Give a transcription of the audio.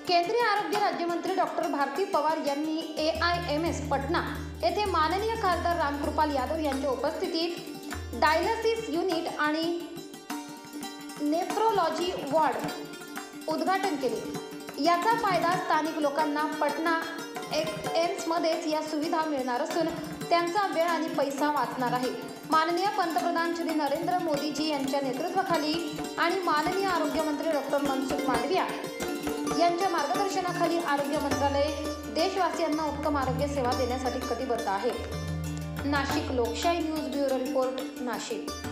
केंद्रीय आरोग्य राज्यमंत्री डॉक्टर भारती पवार यांनी AIMS पटना येथे माननीय खासदार रामकृपाल यादव यांच्या उपस्थितीत डायलिसिस युनिट आणि नेफ्रोलॉजी वॉर्ड उद्घाटन केले। याचा फायदा स्थानिक लोकांना पटना एम्समध्येच या सुविधा मिळणार असून त्यांचा वेळ आणि पैसा वाचणार आहे। माननीय पंतप्रधान श्री नरेंद्र मोदीजी यांच्या नेतृत्वाखाली आणि माननीय आरोग्य मंत्री डॉक्टर मनसुख मांडविया यांच्या मार्गदर्शनाखाली आरोग्य मंत्रालय देशवासियांना उत्तम आरोग्य सेवा देण्यासाठी कटिबद्ध आहे। नाशिक लोकशाही न्यूज ब्युरो रिपोर्ट, नाशिक।